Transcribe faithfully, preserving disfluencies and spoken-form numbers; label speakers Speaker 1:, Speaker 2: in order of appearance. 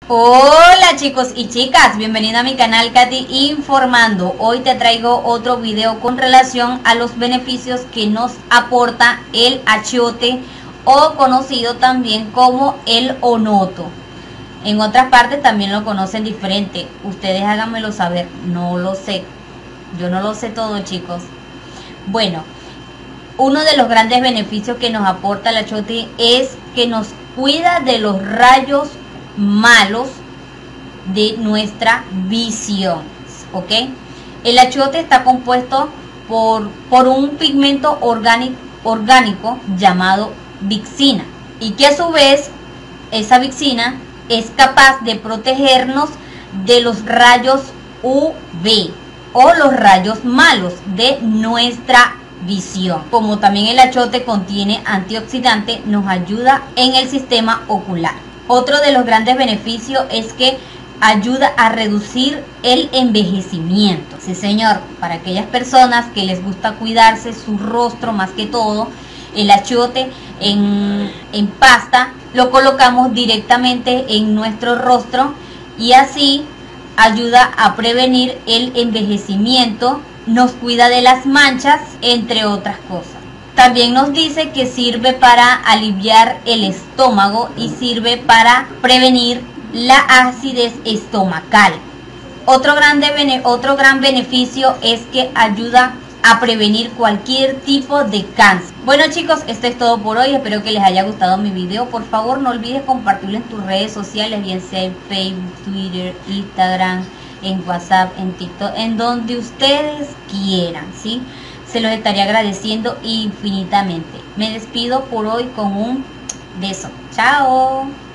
Speaker 1: Hola chicos y chicas, bienvenido a mi canal Katy Informando. Hoy te traigo otro video con relación a los beneficios que nos aporta el achiote, o conocido también como el onoto. En otras partes también lo conocen diferente. Ustedes háganmelo saber, no lo sé. Yo no lo sé todo, chicos. Bueno, uno de los grandes beneficios que nos aporta el achiote es que nos cuida de los rayos malos de nuestra visión, ¿ok? El achiote está compuesto por, por un pigmento orgánico, orgánico llamado vixina, y que a su vez esa vixina es capaz de protegernos de los rayos U V o los rayos malos de nuestra visión. Como también el achiote contiene antioxidante, nos ayuda en el sistema ocular. Otro de los grandes beneficios es que ayuda a reducir el envejecimiento. Sí, señor, para aquellas personas que les gusta cuidarse su rostro más que todo, el achiote en, en pasta lo colocamos directamente en nuestro rostro y así ayuda a prevenir el envejecimiento, nos cuida de las manchas, entre otras cosas. También nos dice que sirve para aliviar el estómago y sirve para prevenir la acidez estomacal. Otro, grande, otro gran beneficio es que ayuda a prevenir cualquier tipo de cáncer. Bueno chicos, esto es todo por hoy. Espero que les haya gustado mi video. Por favor, no olvides compartirlo en tus redes sociales, bien sea en Facebook, Twitter, Instagram, en WhatsApp, en TikTok, en donde ustedes quieran, ¿sí? Se los estaría agradeciendo infinitamente. Me despido por hoy con un beso. Chao.